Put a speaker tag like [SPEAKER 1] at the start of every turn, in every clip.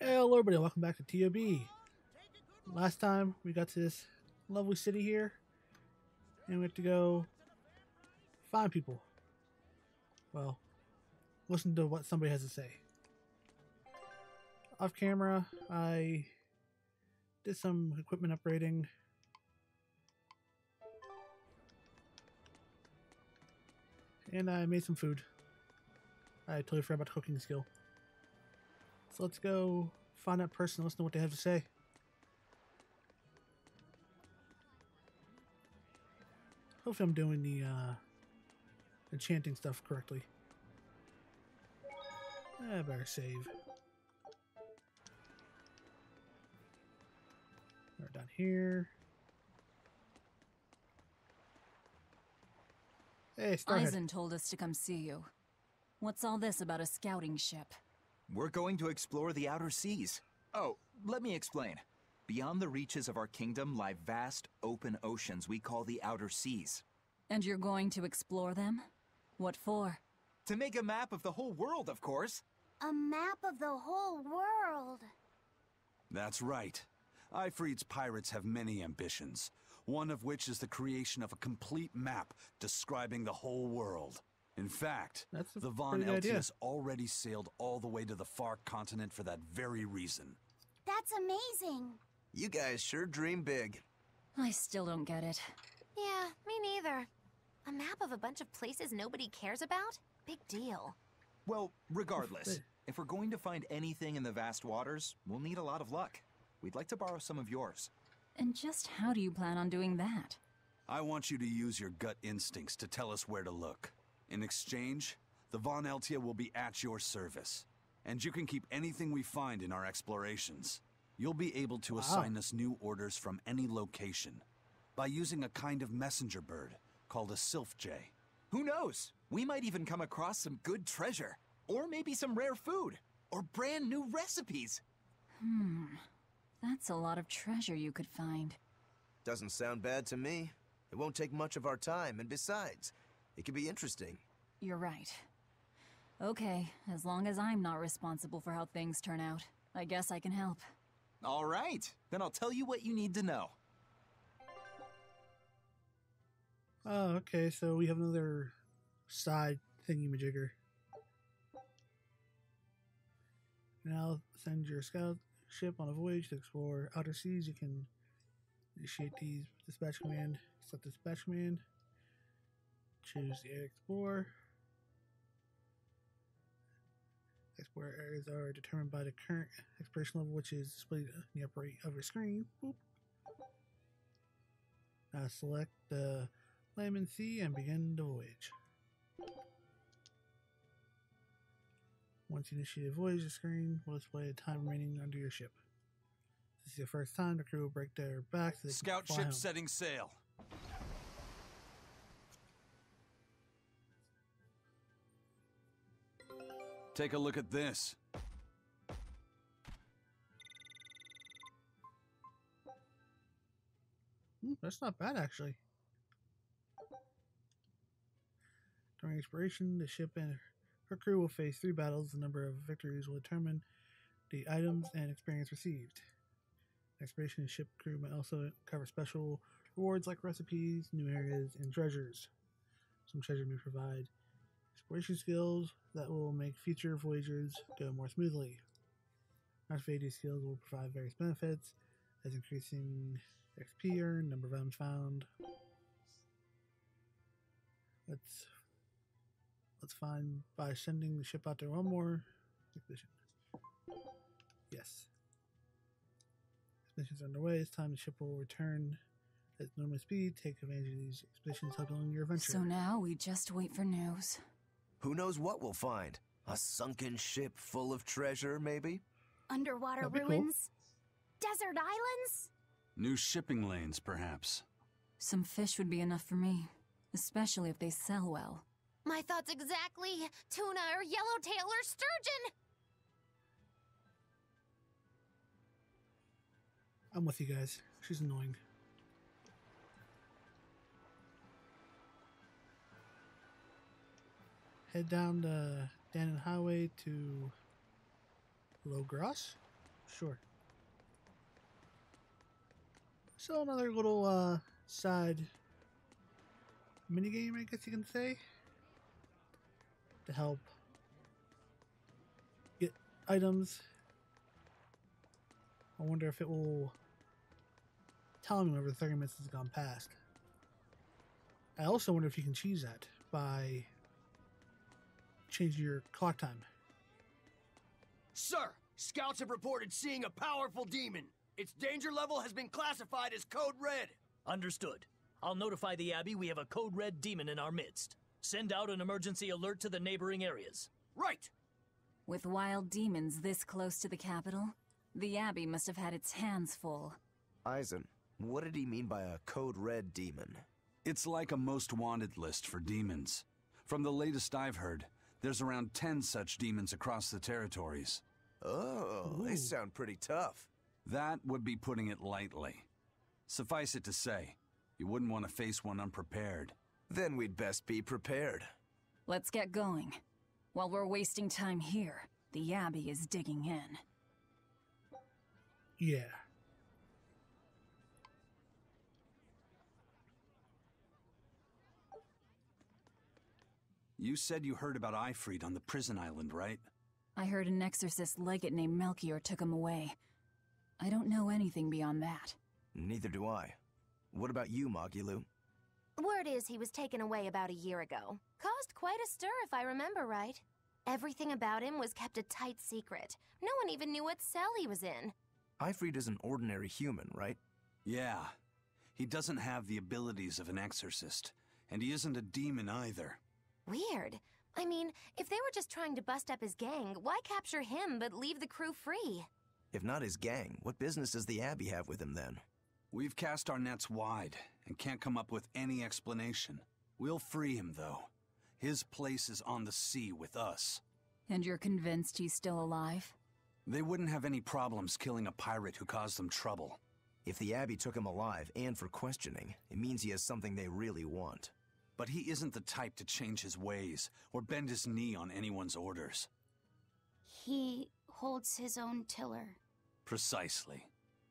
[SPEAKER 1] Hello everybody, welcome back to TOB. Last time we got to this lovely city here, and we have to go find people. Well, listen to what somebody has to say. Off camera, I did some equipment upgrading. And I made some food. I totally forgot about the cooking skill. So let's go find that person and listen to what they have to say. Hopefully I'm doing the enchanting stuff correctly. I better save. We're down here. Hey, Starhead.
[SPEAKER 2] Eisen told us to come see you. What's all this about a scouting ship?
[SPEAKER 3] We're going to explore the outer seas. Oh, let me explain. Beyond the reaches of our kingdom lie vast, open oceans we call the outer seas.
[SPEAKER 2] And you're going to explore them? What for?
[SPEAKER 3] To make a map of the whole world, of course.
[SPEAKER 4] A map of the whole world.
[SPEAKER 5] That's right. Ifrit's pirates have many ambitions, one of which is the creation of a complete map describing the whole world. In fact, the Von Eltius already sailed all the way to the far continent for that very reason.
[SPEAKER 4] That's amazing.
[SPEAKER 6] You guys sure dream big.
[SPEAKER 2] I still don't get it.
[SPEAKER 7] Yeah, me neither. A map of a bunch of places nobody cares about? Big deal.
[SPEAKER 3] Well, regardless, if we're going to find anything in the vast waters, we'll need a lot of luck. We'd like to borrow some of yours.
[SPEAKER 2] And just how do you plan on doing that?
[SPEAKER 5] I want you to use your gut instincts to tell us where to look. In exchange, the Von Eltia will be at your service. And you can keep anything we find in our explorations. You'll be able to assign us new orders from any location by using a kind of messenger bird called a sylph jay.
[SPEAKER 3] Who knows? We might even come across some good treasure. Or maybe some rare food. Or brand new recipes.
[SPEAKER 2] That's a lot of treasure you could find.
[SPEAKER 6] Doesn't sound bad to me. It won't take much of our time, and besides, it could be interesting.
[SPEAKER 2] You're right. Okay, as long as I'm not responsible for how things turn out, I guess I can help.
[SPEAKER 3] All right, then I'll tell you what you need to know.
[SPEAKER 1] Oh, okay, so we have another side thingy-majigger. Now send your scout ship on a voyage to explore outer seas. You can initiate the dispatch command. Select dispatch command. Choose the Air Explorer. Explorer areas are determined by the current exploration level, which is displayed in the upper right of your screen. Boop. Now select the Layman Sea and begin the voyage. Once you initiate a voyage, the screen will display the time remaining under your ship. This is your first time. The crew will break their backs. So
[SPEAKER 5] Scout ship setting sail. Take a look at this.
[SPEAKER 1] That's not bad, actually. During exploration, the ship and her crew will face 3 battles. The number of victories will determine the items and experience received. Exploration ship crew may also cover special rewards like recipes, new areas, and treasures. Some treasure may provide exploration skills that will make future voyagers go more smoothly. Activating these skills will provide various benefits, as increasing XP earned, number of items found. Let's find by sending the ship out there one more expedition. Yes. Expeditions are underway. It's time the ship will return at normal speed. Take advantage of these expeditions, help along your adventure.
[SPEAKER 2] So now we just wait for news.
[SPEAKER 6] Who knows what we'll find? A sunken ship full of treasure, maybe?
[SPEAKER 4] Underwater
[SPEAKER 1] That'd be
[SPEAKER 4] ruins? Desert islands?
[SPEAKER 5] New shipping lanes, perhaps.
[SPEAKER 2] Some fish would be enough for me, especially if they sell well.
[SPEAKER 7] My thoughts exactly. Tuna or yellowtail or sturgeon.
[SPEAKER 1] I'm with you guys. She's annoying. Head down the Dannon Highway to Logros. sure. So another little side minigame, I guess you can say, to help get items. I wonder if it will tell me whenever the 30 minutes has gone past. I also wonder if you can cheese that by changing your clock time.
[SPEAKER 8] Sir, scouts have reported seeing a powerful demon. Its danger level has been classified as Code Red.
[SPEAKER 9] Understood. I'll notify the Abbey we have a Code Red demon in our midst. Send out an emergency alert to the neighboring areas.
[SPEAKER 8] Right!
[SPEAKER 2] With wild demons this close to the capital, the Abbey must have had its hands full.
[SPEAKER 6] Eisen, what did he mean by a Code Red demon?
[SPEAKER 5] It's like a most wanted list for demons. From the latest I've heard, there's around 10 such demons across the territories.
[SPEAKER 6] Oh, they sound pretty tough.
[SPEAKER 5] That would be putting it lightly. Suffice it to say, you wouldn't want to face one unprepared.
[SPEAKER 6] Then we'd best be prepared.
[SPEAKER 2] Let's get going. While we're wasting time here, the Abbey is digging in.
[SPEAKER 1] Yeah.
[SPEAKER 5] You said you heard about Ifrit on the prison island, right?
[SPEAKER 2] I heard an exorcist legate named Melchior took him away. I don't know anything beyond that.
[SPEAKER 6] Neither do I. What about you, Magilou?
[SPEAKER 7] Word is he was taken away about a year ago. Caused quite a stir, if I remember right. Everything about him was kept a tight secret. No one even knew what cell he was in.
[SPEAKER 6] Ifrit is an ordinary human, right?
[SPEAKER 5] Yeah. He doesn't have the abilities of an exorcist, and he isn't a demon either.
[SPEAKER 7] Weird. I mean, if they were just trying to bust up his gang, why capture him but leave the crew free?
[SPEAKER 6] If not his gang, what business does the Abbey have with him then?
[SPEAKER 5] We've cast our nets wide and can't come up with any explanation. We'll free him, though. His place is on the sea with us.
[SPEAKER 2] And you're convinced he's still alive?
[SPEAKER 5] They wouldn't have any problems killing a pirate who caused them trouble.
[SPEAKER 6] If the Abbey took him alive and for questioning, it means he has something they really want.
[SPEAKER 5] But he isn't the type to change his ways or bend his knee on anyone's orders.
[SPEAKER 4] He holds his own tiller.
[SPEAKER 5] Precisely.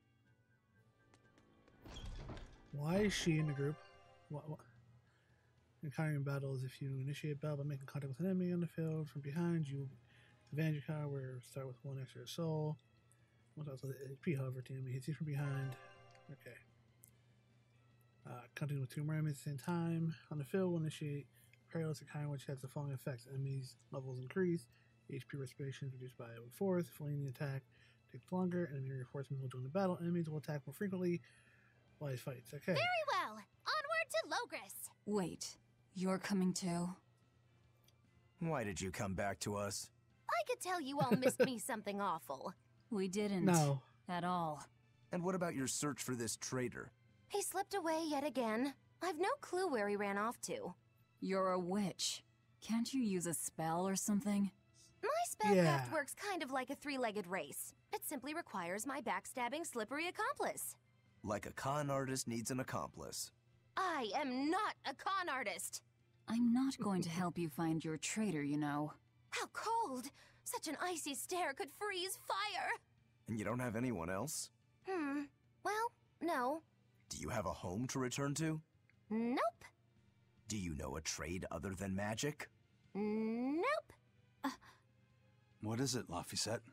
[SPEAKER 1] Why is she in the group? What? Encountering battles, if you initiate battle by making contact with an enemy on the field from behind, you advantage your card where start with 1 extra soul. What's also the HP, however, the enemy hits you from behind. Okay. Counting with 2 more enemies at the same time. On the field, will initiate perilous encounter, which has the following effects. Enemies' levels increase. HP respiration is reduced by 1/4. Fleeing the attack takes longer. Enemy reinforcements will join the battle. Enemies will attack more frequently while he fights. Okay.
[SPEAKER 4] Very well. Onward to Logris.
[SPEAKER 2] Wait, you're coming too?
[SPEAKER 6] Why did you come back to us?
[SPEAKER 7] I could tell you all missed me something awful.
[SPEAKER 2] We didn't.
[SPEAKER 1] No.
[SPEAKER 2] At all.
[SPEAKER 6] And what about your search for this traitor?
[SPEAKER 7] He slipped away yet again. I've no clue where he ran off to.
[SPEAKER 2] You're a witch. Can't you use a spell or something?
[SPEAKER 7] My spellcraft
[SPEAKER 1] Yeah.
[SPEAKER 7] works kind of like a 3-legged race. It simply requires my backstabbing, slippery accomplice.
[SPEAKER 6] Like a con artist needs an accomplice.
[SPEAKER 7] I am not a con artist.
[SPEAKER 2] I'm not going to help you find your traitor, you know.
[SPEAKER 7] How cold! Such an icy stare could freeze fire!
[SPEAKER 6] And you don't have anyone else?
[SPEAKER 7] Well, no.
[SPEAKER 6] Do you have a home to return to?
[SPEAKER 7] Nope.
[SPEAKER 6] Do you know a trade other than magic?
[SPEAKER 7] Nope.
[SPEAKER 5] What is it, Laphicet?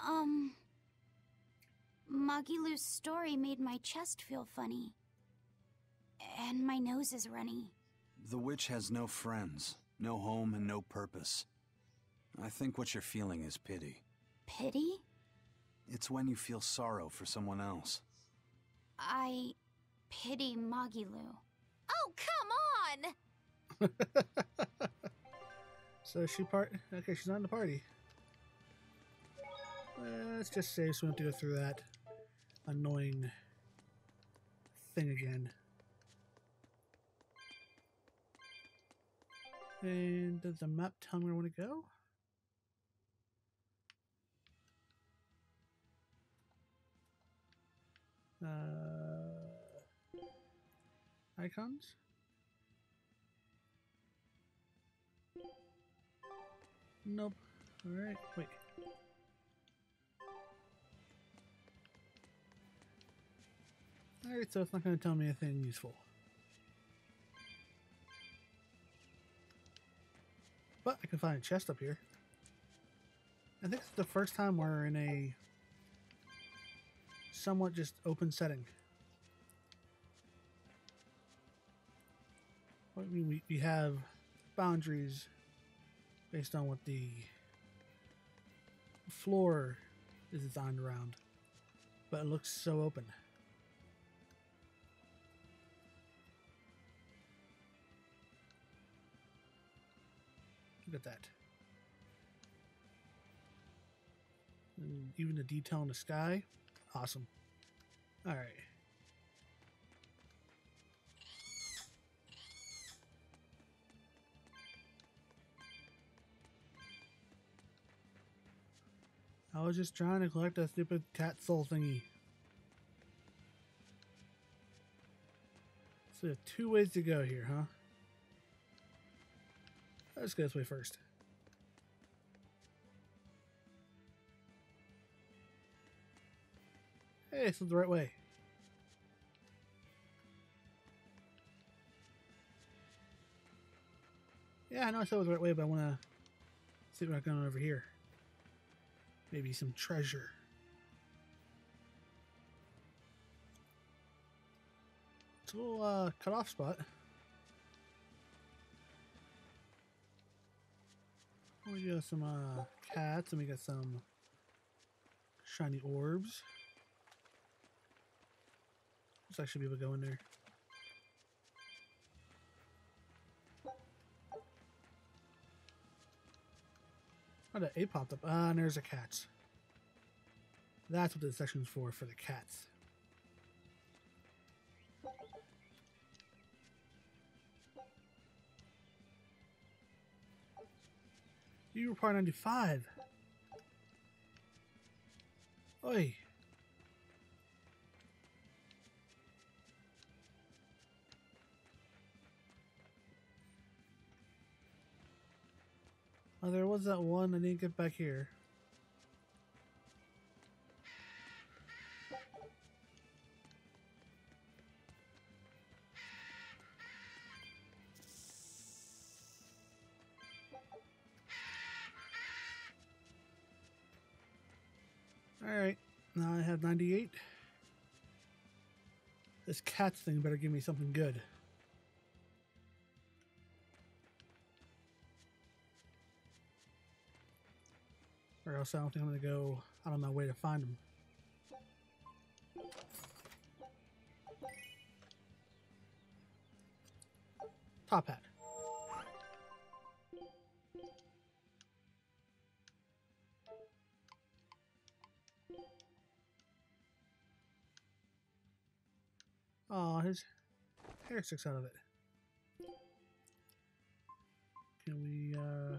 [SPEAKER 4] Magilou's story made my chest feel funny. And my nose is runny.
[SPEAKER 5] The witch has no friends, no home, and no purpose. I think what you're feeling is pity.
[SPEAKER 4] Pity?
[SPEAKER 5] It's when you feel sorrow for someone else.
[SPEAKER 4] I pity Magilou.
[SPEAKER 7] Oh, come on!
[SPEAKER 1] So she okay, she's not in the party. Let's just say so we don't have to go through that annoying thing again. And does the map tell me where I want to go? Icons? Nope. Alright, wait. Alright, so it's not going to tell me anything useful. But I can find a chest up here. I think it's the first time we're in a somewhat just open setting. I mean, we have boundaries based on what the floor is designed around, but it looks so open. Look at that. And even the detail in the sky. Awesome. All right. I was just trying to collect that stupid cat soul thingy. So we have 2 ways to go here, huh? Let's go this way first. Hey, this is the right way. Yeah, I know I said it was the right way, but I want to see what's going on over here. Maybe some treasure. It's a little cut off spot. We got some cats, and we got some shiny orbs. Looks like I should be able to go in there. Oh, the 8 popped up. And there's the cats. That's what this section's for the cats. You were part 95. Oi. Oh, there was that one I didn't get back here. Alright, now I have 98. This cats thing better give me something good. Or else I don't think I'm going to go out on my way to find them. Top hat. Oh, his hair sticks out of it. Can we,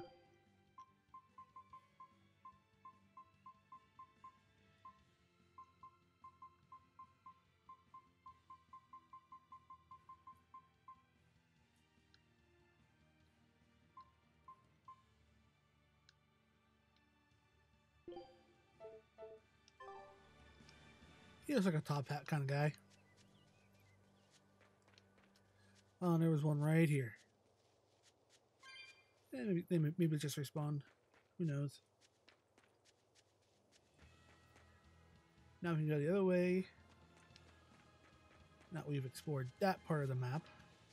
[SPEAKER 1] he looks like a top hat kind of guy. Oh, and there was one right here. Yeah, maybe just respawned. Who knows? Now we can go the other way. Now we've explored that part of the map.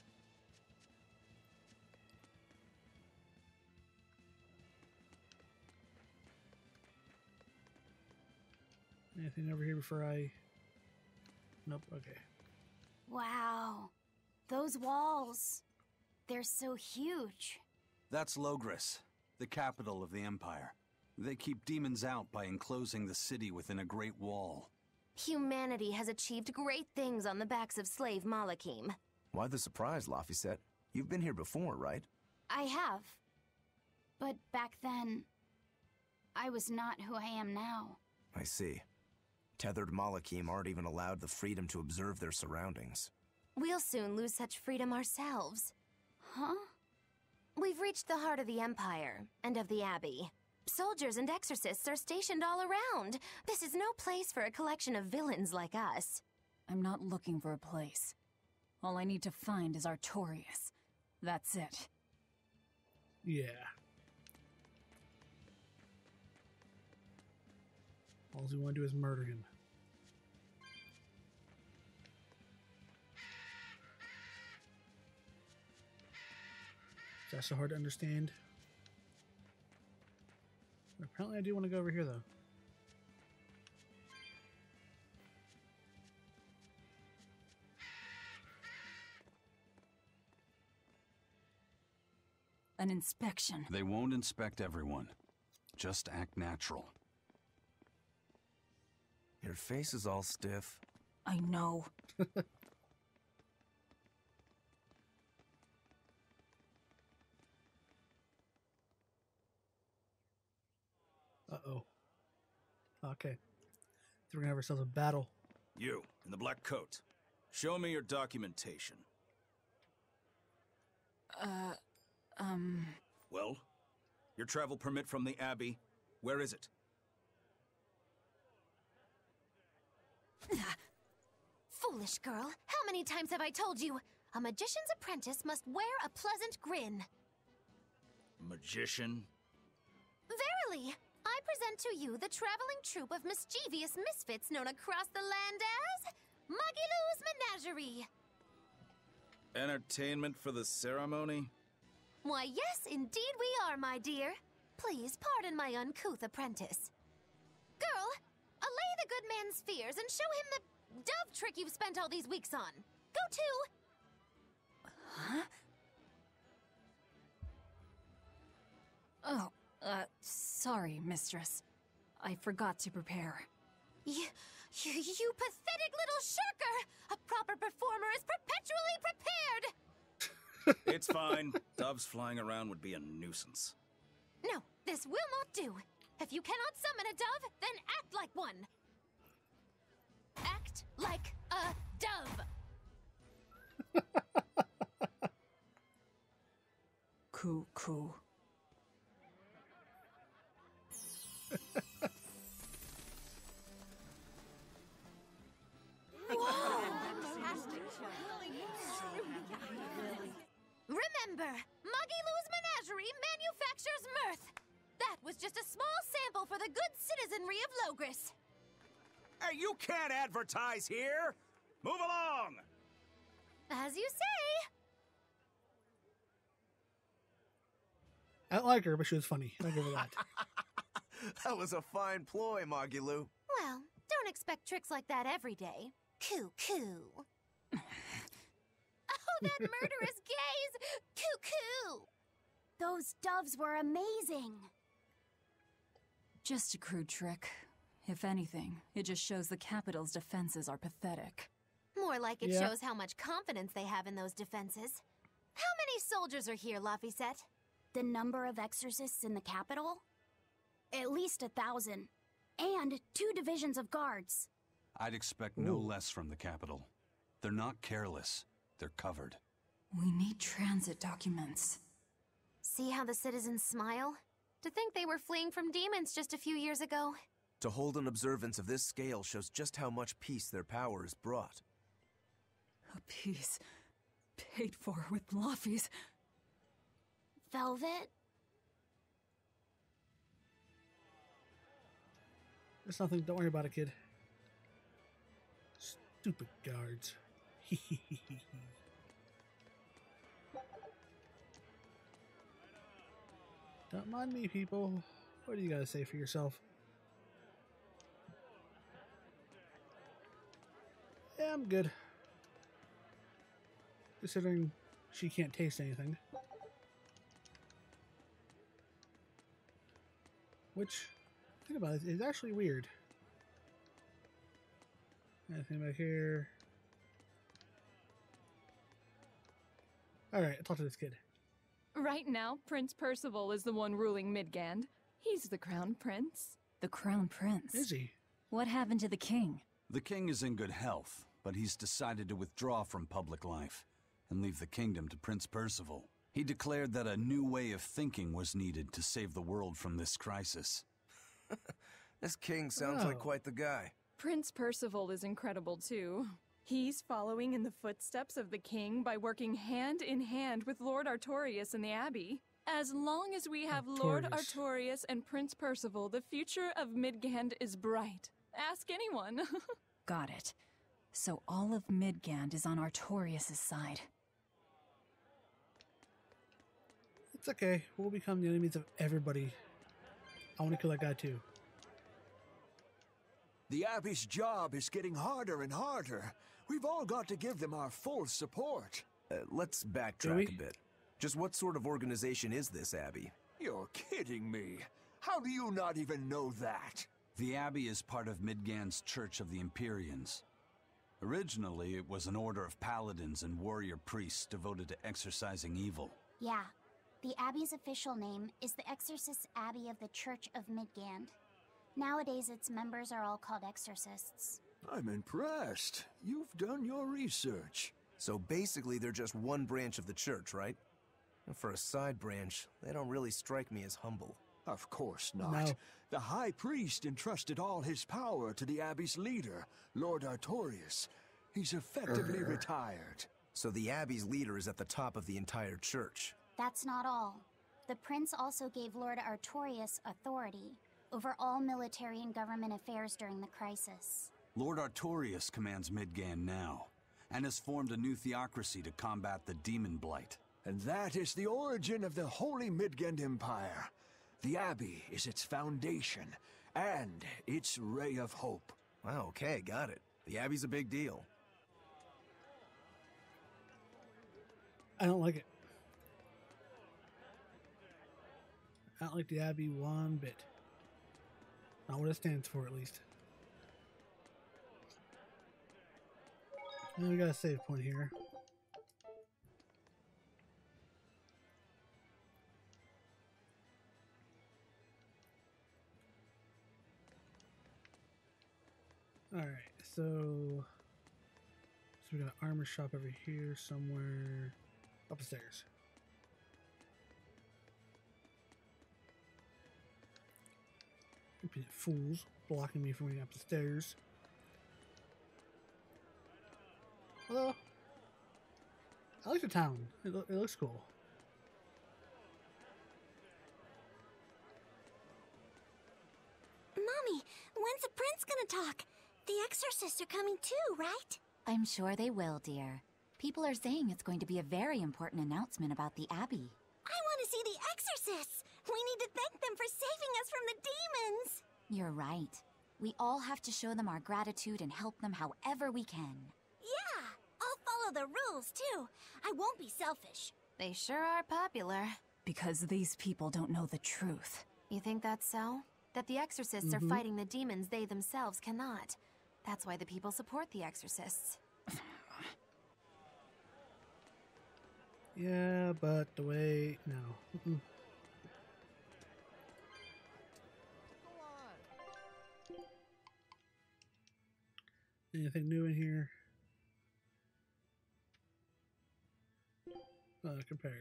[SPEAKER 1] Anything over here before I... Nope, okay.
[SPEAKER 4] Wow. Those walls. They're so huge.
[SPEAKER 5] That's Logris, the capital of the Empire. They keep demons out by enclosing the city within a great wall.
[SPEAKER 7] Humanity has achieved great things on the backs of slave Malakim.
[SPEAKER 6] Why the surprise, Laphicet? You've been here before, right?
[SPEAKER 4] I have. But back then, I was not who I am now.
[SPEAKER 6] I see. Tethered Malakim aren't even allowed the freedom to observe their surroundings.
[SPEAKER 7] We'll soon lose such freedom ourselves.
[SPEAKER 4] Huh?
[SPEAKER 7] We've reached the heart of the Empire, and of the Abbey. Soldiers and exorcists are stationed all around. This is no place for a collection of villains like us.
[SPEAKER 2] I'm not looking for a place. All I need to find is Artorias. That's it.
[SPEAKER 1] Yeah. All we want to do is murder him. Is that so hard to understand? Apparently I do want to go over here, though.
[SPEAKER 2] An inspection.
[SPEAKER 5] They won't inspect everyone. Just act natural.
[SPEAKER 6] Your face is all stiff.
[SPEAKER 2] I know.
[SPEAKER 1] Uh-oh. Okay. So we're gonna have ourselves a battle.
[SPEAKER 10] You, in the black coat. Show me your documentation. Well? Your travel permit from the Abbey, where is it?
[SPEAKER 7] Foolish girl, how many times have I told you? A magician's apprentice must wear a pleasant grin.
[SPEAKER 10] Magician?
[SPEAKER 7] Verily, I present to you the traveling troupe of mischievous misfits known across the land as Magilou's Menagerie.
[SPEAKER 10] Entertainment for the ceremony?
[SPEAKER 7] Why, yes, indeed we are, my dear. Please pardon my uncouth apprentice. Girl, allay the good man's fears and show him the dove trick you've spent all these weeks on. Go to.
[SPEAKER 2] Huh? Oh, sorry, mistress. I forgot to prepare.
[SPEAKER 7] You pathetic little shirker! A proper performer is perpetually prepared!
[SPEAKER 10] It's fine. Doves flying around would be a nuisance.
[SPEAKER 7] No, this will not do. If you cannot summon a dove, then act like one. Act like a dove.
[SPEAKER 2] Coo.
[SPEAKER 7] Remember, Magilou's Menagerie manufactures mirth. That was just a small sample for the good citizenry of Logris.
[SPEAKER 10] Hey, you can't advertise here! Move along!
[SPEAKER 7] As you say.
[SPEAKER 1] I don't like her, but she was funny. I'll give her that.
[SPEAKER 6] That was a fine ploy, Magilou.
[SPEAKER 7] Well, don't expect tricks like that every day. Coo. Oh, that murderous gaze! Coo.
[SPEAKER 4] Those doves were amazing.
[SPEAKER 2] Just a crude trick. If anything, it just shows the capital's defenses are pathetic.
[SPEAKER 7] More like it
[SPEAKER 1] Yeah.
[SPEAKER 7] shows how much confidence they have in those defenses. How many soldiers are here, Laphicet?
[SPEAKER 4] The number of exorcists in the capital? At least 1,000. And 2 divisions of guards.
[SPEAKER 5] I'd expect no less from the capital. They're not careless. They're covered.
[SPEAKER 2] We need transit documents.
[SPEAKER 7] See how the citizens smile? To think they were fleeing from demons just a few years ago.
[SPEAKER 6] To hold an observance of this scale shows just how much peace their power has brought.
[SPEAKER 2] A piece paid for with Laffy's.
[SPEAKER 4] Velvet?
[SPEAKER 1] It's nothing. Don't worry about it, kid. Stupid guards. Don't mind me, people. What do you gotta say for yourself? Yeah, I'm good. Considering she can't taste anything. Which, think about it, is actually weird. Anything back here? Alright, I'll talk to this kid.
[SPEAKER 11] Right now, Prince Percival is the one ruling Midgand. He's the crown prince.
[SPEAKER 2] The crown prince?
[SPEAKER 1] Is he?
[SPEAKER 2] What happened to the king?
[SPEAKER 5] The king is in good health, but he's decided to withdraw from public life and leave the kingdom to Prince Percival. He declared that a new way of thinking was needed to save the world from this crisis.
[SPEAKER 6] This king sounds like quite the guy.
[SPEAKER 11] Prince Percival is incredible too. He's following in the footsteps of the king by working hand in hand with Lord Artorias and the Abbey. As long as we have Lord Artorias and Prince Percival, the future of Midgand is bright. Ask anyone.
[SPEAKER 2] Got it. So all of Midgand is on Artorias' side.
[SPEAKER 1] It's okay. We'll become the enemies of everybody. I want to kill that guy too.
[SPEAKER 8] The Abbey's job is getting harder and harder. We've all got to give them our full support.
[SPEAKER 6] Let's backtrack a bit. Just what sort of organization is this Abbey?
[SPEAKER 8] You're kidding me. How do you not even know that?
[SPEAKER 5] The Abbey is part of Midgand's Church of the Empyreans. Originally, it was an order of paladins and warrior priests devoted to exorcising evil.
[SPEAKER 4] Yeah. The Abbey's official name is the Exorcist Abbey of the Church of Midgand. Nowadays, its members are all called exorcists.
[SPEAKER 8] I'm impressed. You've done your research.
[SPEAKER 6] So basically, they're just one branch of the church, right? And for a side branch, they don't really strike me as humble.
[SPEAKER 8] Of course not.
[SPEAKER 1] No.
[SPEAKER 8] The High Priest entrusted all his power to the Abbey's leader, Lord Artorias. He's effectively retired.
[SPEAKER 6] So the Abbey's leader is at the top of the entire church.
[SPEAKER 4] That's not all. The prince also gave Lord Artorias authority over all military and government affairs during the crisis.
[SPEAKER 5] Lord Artorias commands Midgand now, and has formed a new theocracy to combat the demon blight.
[SPEAKER 8] And that is the origin of the Holy Midgand Empire. The Abbey is its foundation, and its ray of hope.
[SPEAKER 6] Wow, okay, got it. The Abbey's a big deal.
[SPEAKER 1] I don't like it. I don't like the Abbey one bit. Not what it stands for, at least. And we got a save point here. Alright, so we got an armor shop over here somewhere upstairs. Impudent fools blocking me from going up the stairs. Hello. I like the town. It looks cool.
[SPEAKER 12] Mommy, when's the prince gonna talk? The exorcists are coming too, right?
[SPEAKER 13] I'm sure they will, dear. People are saying it's going to be a very important announcement about the Abbey.
[SPEAKER 12] I want to see the exorcists! We need to thank them for saving us from the demons!
[SPEAKER 13] You're right. We all have to show them our gratitude and help them however we can.
[SPEAKER 12] Yeah! I'll follow the rules, too. I won't be selfish.
[SPEAKER 7] They sure are popular.
[SPEAKER 2] Because these people don't know the truth.
[SPEAKER 7] You think that's so? That the exorcists are fighting the demons they themselves cannot. That's why the people support the exorcists.
[SPEAKER 1] Yeah, but the way... No. Anything new in here? Compare.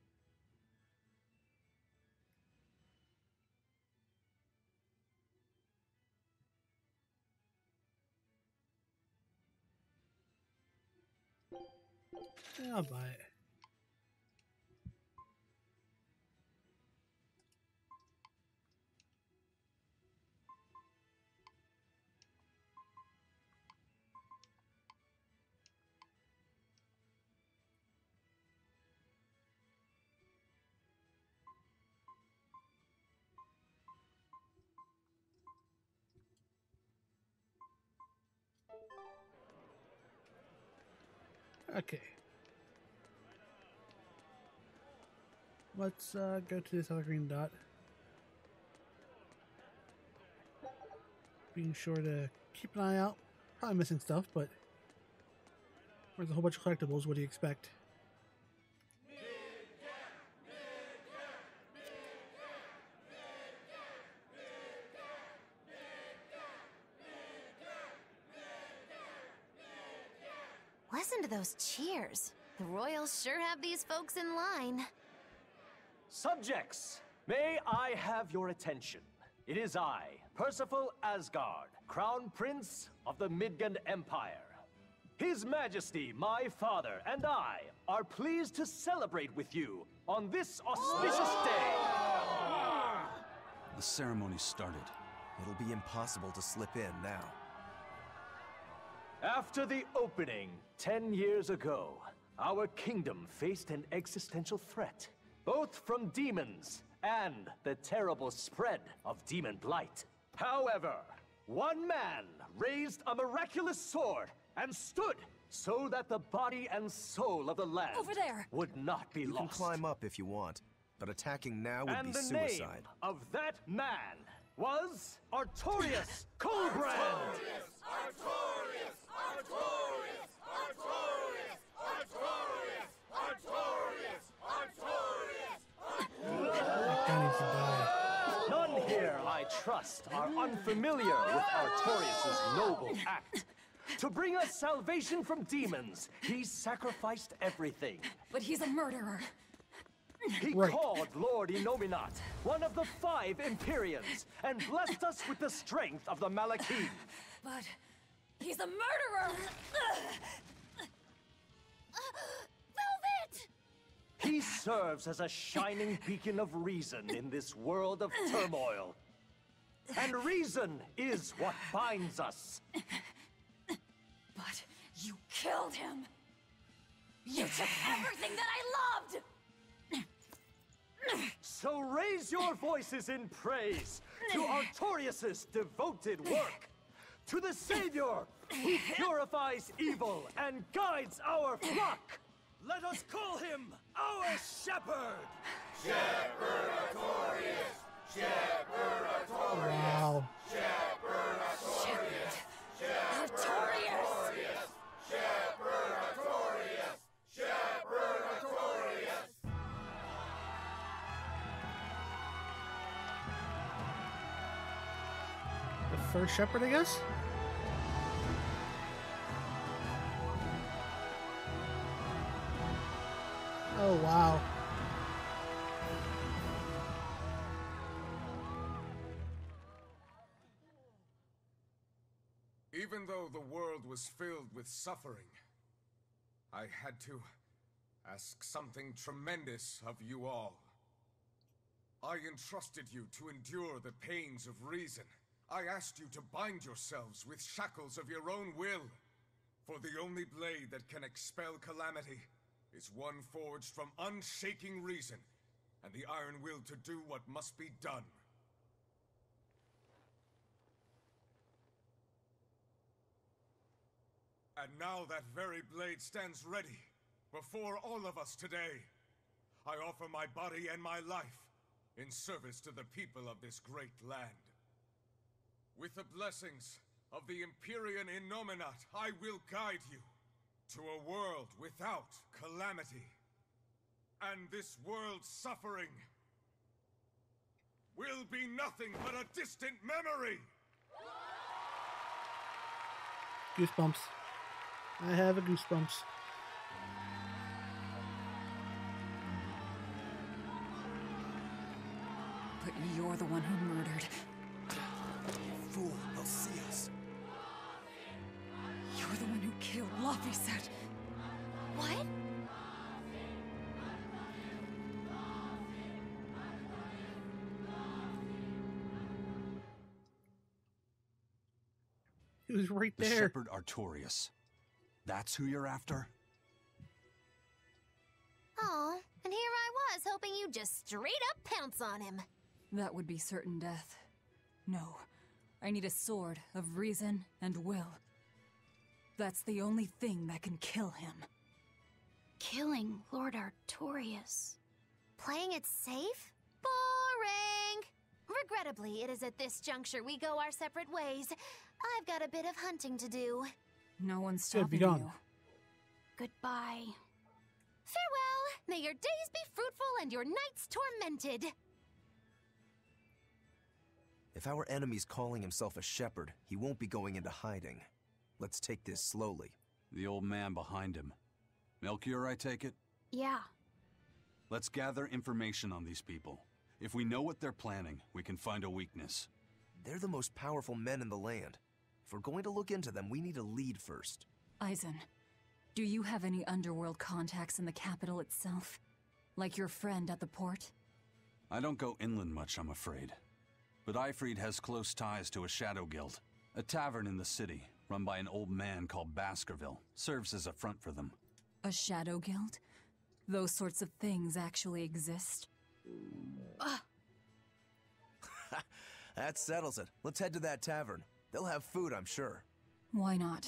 [SPEAKER 1] Yeah, I'll buy it. Okay. Let's go to this other green dot. Being sure to keep an eye out. Probably missing stuff, but there's a whole bunch of collectibles. What do you expect?
[SPEAKER 7] Listen to those cheers. The royals sure have these folks in line.
[SPEAKER 14] Subjects, may I have your attention? It is I, Percival Asgard, Crown Prince of the Midgand Empire. His Majesty, my father, and I are pleased to celebrate with you on this auspicious day.
[SPEAKER 5] The ceremony started.
[SPEAKER 6] It'll be impossible to slip in now.
[SPEAKER 14] After the opening 10 years ago, our kingdom faced an existential threat, both from demons and the terrible spread of demon blight. However, one man raised a miraculous sword and stood so that the body and soul of the land
[SPEAKER 2] Over there.
[SPEAKER 14] would not be
[SPEAKER 6] You
[SPEAKER 14] lost.
[SPEAKER 6] can climb up if you want, but attacking now would
[SPEAKER 14] And
[SPEAKER 6] be
[SPEAKER 14] the
[SPEAKER 6] suicide.
[SPEAKER 14] name of that man was Artorius Colbrand.
[SPEAKER 15] Artorius! Artorius! Artorius! Artorius! Artorius! Artorius!
[SPEAKER 1] That guy needs to die.
[SPEAKER 14] None here, I trust, are unfamiliar with Artorius' noble act. To bring us salvation from demons, he sacrificed everything.
[SPEAKER 2] But he's a murderer.
[SPEAKER 14] He called Lord Inominat, one of the 5 Empyreans, and blessed us with the strength of the Malachim.
[SPEAKER 2] But he's a murderer!
[SPEAKER 7] Velvet!
[SPEAKER 14] He serves as a shining beacon of reason in this world of turmoil. And reason is what binds us.
[SPEAKER 2] But you killed him! You took everything that I loved!
[SPEAKER 14] So raise your voices in praise to Artorius' devoted work, to the Savior who purifies evil and guides our flock. Let us call him our Shepherd!
[SPEAKER 15] Shepherd Artorius! Shepherd Artorius!
[SPEAKER 1] Wow.
[SPEAKER 15] Shepherd Artorius! Shepherd Artorius! Shepherd Artorius! Shepherd Artorius!
[SPEAKER 1] The first shepherd, I guess? Oh, wow.
[SPEAKER 16] Even though the world was filled with suffering, I had to ask something tremendous of you all. I entrusted you to endure the pains of reason. I asked you to bind yourselves with shackles of your own will. For the only blade that can expel calamity is one forged from unshaking reason, and the iron will to do what must be done. And now that very blade stands ready, before all of us today. I offer my body and my life in service to the people of this great land. With the blessings of the Empyrean Innominat, I will guide you to a world without calamity. And this world's suffering will be nothing but a distant memory!
[SPEAKER 1] Goosebumps. I have a goosebumps.
[SPEAKER 2] But you're the one who murdered.
[SPEAKER 6] Fool, they'll see us.
[SPEAKER 2] You're the one who killed Laphicet.
[SPEAKER 7] What?
[SPEAKER 1] He was right
[SPEAKER 5] The
[SPEAKER 1] there.
[SPEAKER 5] Shepherd Artorius. That's who you're after?
[SPEAKER 7] Oh, and here I was hoping you'd just straight up pounce on him.
[SPEAKER 2] That would be certain death. No, I need a sword of reason and will. That's the only thing that can kill him.
[SPEAKER 4] Killing Lord Artorius.
[SPEAKER 7] Playing it safe? Boring! Regrettably, it is at this juncture we go our separate ways. I've got a bit of hunting to do.
[SPEAKER 2] No one's
[SPEAKER 1] Good, be
[SPEAKER 2] stopping
[SPEAKER 1] gone.
[SPEAKER 2] you.
[SPEAKER 4] Goodbye.
[SPEAKER 7] Farewell! May your days be fruitful and your nights tormented.
[SPEAKER 6] If our enemy's calling himself a shepherd, he won't be going into hiding. Let's take this slowly.
[SPEAKER 5] The old man behind him. Melchior, I take it?
[SPEAKER 4] Yeah.
[SPEAKER 5] Let's gather information on these people. If we know what they're planning, we can find a weakness.
[SPEAKER 6] They're the most powerful men in the land. If we're going to look into them, we need a lead first.
[SPEAKER 2] Aizen, do you have any underworld contacts in the capital itself? Like your friend at the port?
[SPEAKER 5] I don't go inland much, I'm afraid. But Eifried has close ties to a shadow guild. A tavern in the city, run by an old man called Baskerville, serves as a front for them.
[SPEAKER 2] A shadow guild? Those sorts of things actually exist?
[SPEAKER 6] That settles it. Let's head to that tavern. They'll have food, I'm sure.
[SPEAKER 2] Why not?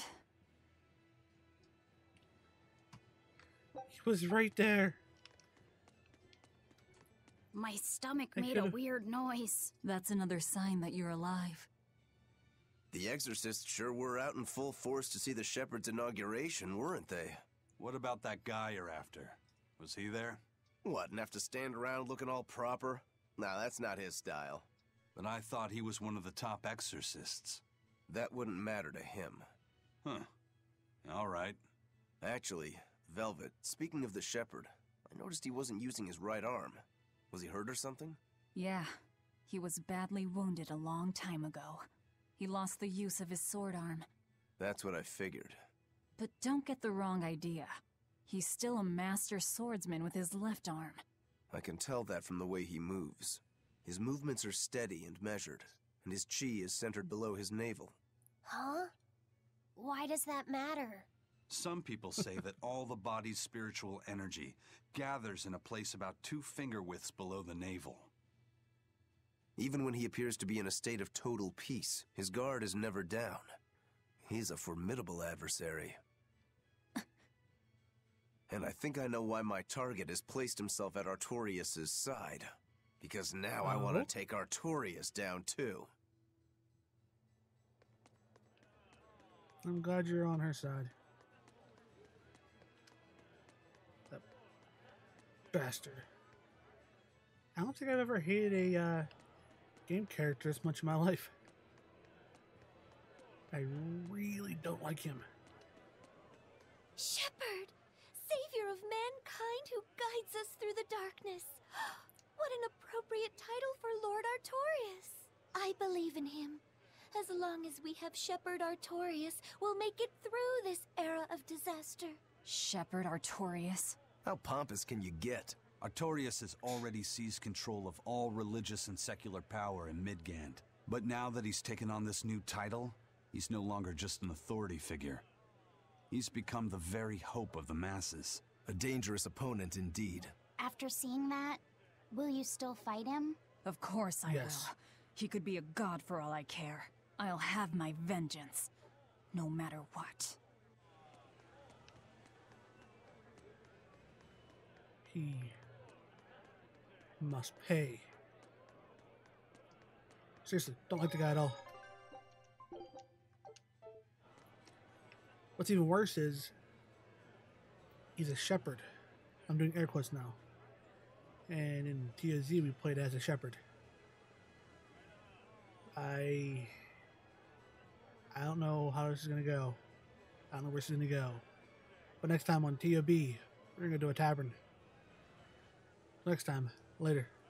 [SPEAKER 1] He was right there.
[SPEAKER 4] My stomach made a weird noise.
[SPEAKER 2] That's another sign that you're alive.
[SPEAKER 6] The exorcists sure were out in full force to see the shepherd's inauguration, weren't they?
[SPEAKER 5] What about that guy you're after? Was he there?
[SPEAKER 6] What, and have to stand around looking all proper? Nah, that's not his style.
[SPEAKER 5] But I thought he was one of the top exorcists.
[SPEAKER 6] That wouldn't matter to him.
[SPEAKER 5] Huh. All right.
[SPEAKER 6] Actually, Velvet, speaking of the shepherd, I noticed he wasn't using his right arm. Was he hurt or something?
[SPEAKER 2] Yeah. He was badly wounded a long time ago. He lost the use of his sword arm.
[SPEAKER 6] That's what I figured.
[SPEAKER 2] But don't get the wrong idea. He's still a master swordsman with his left arm.
[SPEAKER 6] I can tell that from the way he moves. His movements are steady and measured, and his chi is centered below his navel.
[SPEAKER 4] Huh? Why does that matter?
[SPEAKER 5] Some people say that all the body's spiritual energy gathers in a place about 2 finger widths below the navel.
[SPEAKER 6] Even when he appears to be in a state of total peace, his guard is never down. He's a formidable adversary. And I think I know why my target has placed himself at Artorias' side. Because now I want to take Artorias down too.
[SPEAKER 1] I'm glad you're on her side. That bastard. I don't think I've ever hated a game character as much in my life. I really don't like him.
[SPEAKER 12] Shepherd, savior of mankind who guides us through the darkness. What an appropriate title for Lord Artorias. I believe in him. As long as we have Shepherd Artorias, we'll make it through this era of disaster.
[SPEAKER 2] Shepherd Artorias?
[SPEAKER 6] How pompous can you get?
[SPEAKER 5] Artorias has already seized control of all religious and secular power in Midgand. But now that he's taken on this new title, he's no longer just an authority figure. He's become the very hope of the masses.
[SPEAKER 6] A dangerous opponent indeed.
[SPEAKER 4] After seeing that, will you still fight him?
[SPEAKER 2] Of course I will. He could be a god for all I care. I'll have my vengeance, no matter what.
[SPEAKER 1] He must pay. Seriously, don't like the guy at all. What's even worse is he's a shepherd. I'm doing air quotes now. And in TOZ we played as a shepherd. I don't know how this is gonna go. I don't know where this is gonna go. But next time on TOB, we're gonna do a tavern. Next time, later.